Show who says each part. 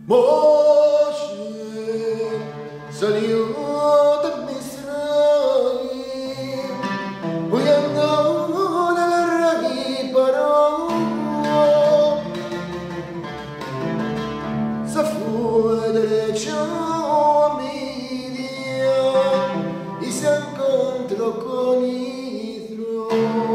Speaker 1: Moshe salió de Misraim, huyendo del rey Paró. Se fue derecho a Midian y se encontró con Yitro.